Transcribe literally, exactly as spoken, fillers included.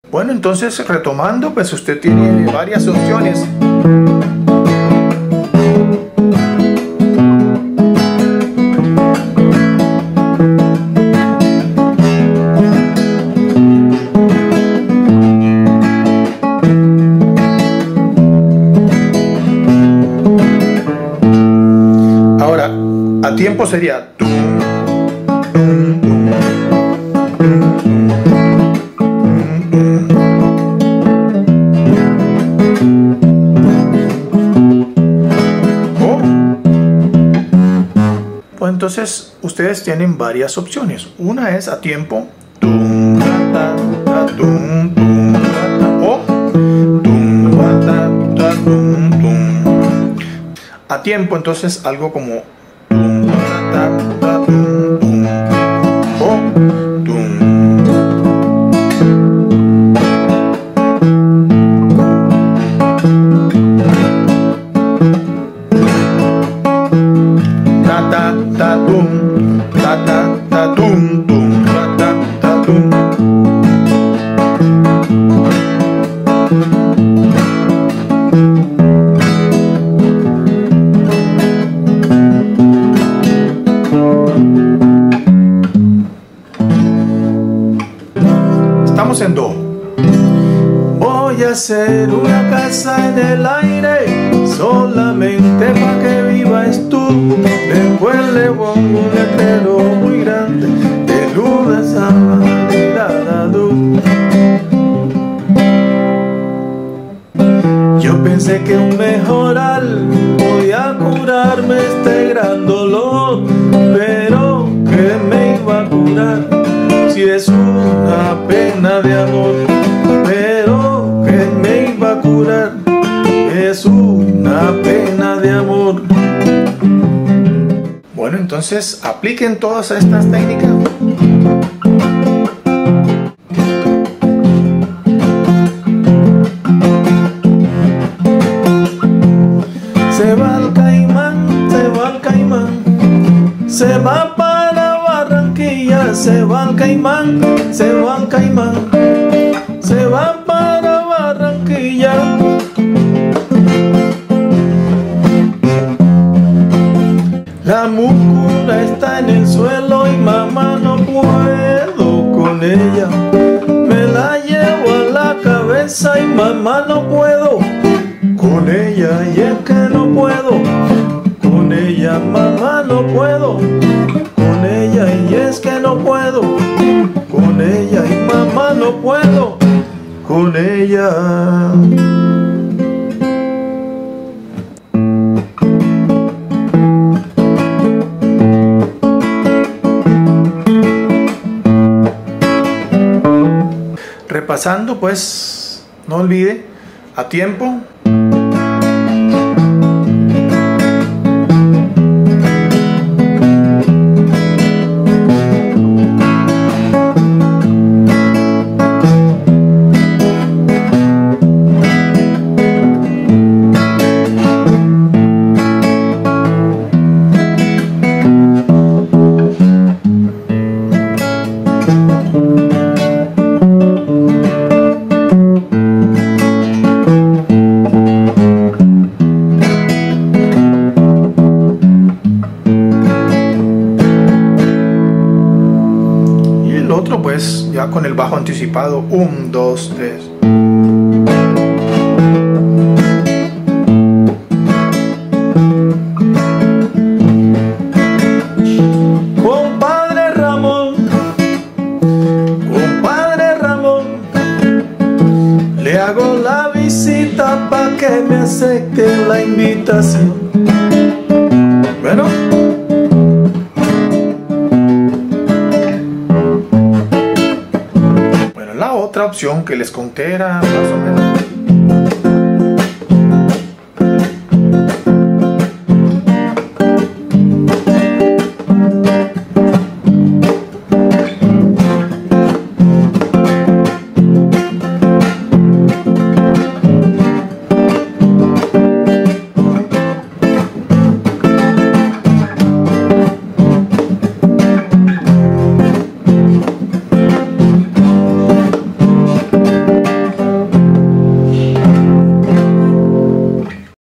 Bueno, entonces retomando, pues usted tiene varias opciones. Ahora, a tiempo sería tum, tum, tum, tum, tum. Pues entonces ustedes tienen varias opciones. Una es a tiempo tum, ta, ta, tum, tum, ta, ta, o tum, ta, ta, tum, tum. A tiempo entonces algo como tum, ta, ta, tum, tum, o tum. Ta ta ta tum, ta ta ta tum tum, ta ta ta tum. Estamos en do. Voy a hacer una casa en el aire, solamente para que vivas tú. Después le pongo un letrero muy grande, de lunes a madrugada. Yo pensé que un mejoral podía curarme este gran dolor, pero que me iba a curar si es una pena de amor. Pero que me iba a curar es una pena de amor. Bueno, entonces apliquen todas estas técnicas. Se va el caimán, se va el caimán, se va para Barranquilla. Se va el caimán, se va el caimán, se va para Barranquilla. La mucura está en el suelo y mamá no puedo con ella. Me la llevo a la cabeza y mamá no puedo con ella. Y es que no puedo con ella, mamá no puedo con ella. Y es que no puedo con ella y mamá no puedo con ella. Repasando, pues no olvide a tiempo. Pues ya con el bajo anticipado, un, dos, tres. Compadre Ramón, compadre Ramón, le hago la visita pa' que me acepte la invitación. Bueno. Otra opción que les conté era más o menos